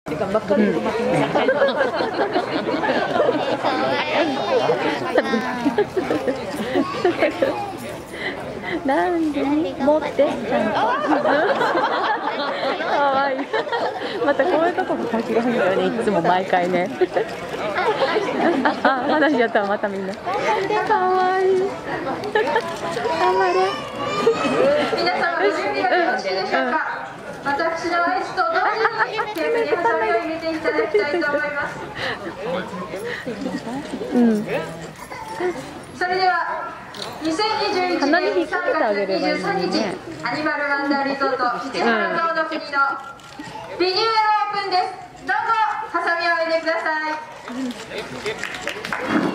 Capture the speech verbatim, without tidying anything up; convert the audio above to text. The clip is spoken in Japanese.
ばっかりとかってなんで持ってちゃんとかわいい。またこういうとこも面白いんだよね、いつも毎回ね。ああ、話しちゃったわ、またみんなかわいい。頑張れ。 皆さんご準備はよろしいでしょうか。私のアイスと同時にテープにハサミを入れていただきたいと思います。 うん。 それではにせんにじゅういちねんさんがつにじゅうさんにち、アニマルワンダーリゾート市原ぞうの国のリニューアルオープンです。どうぞハサミを入れてください。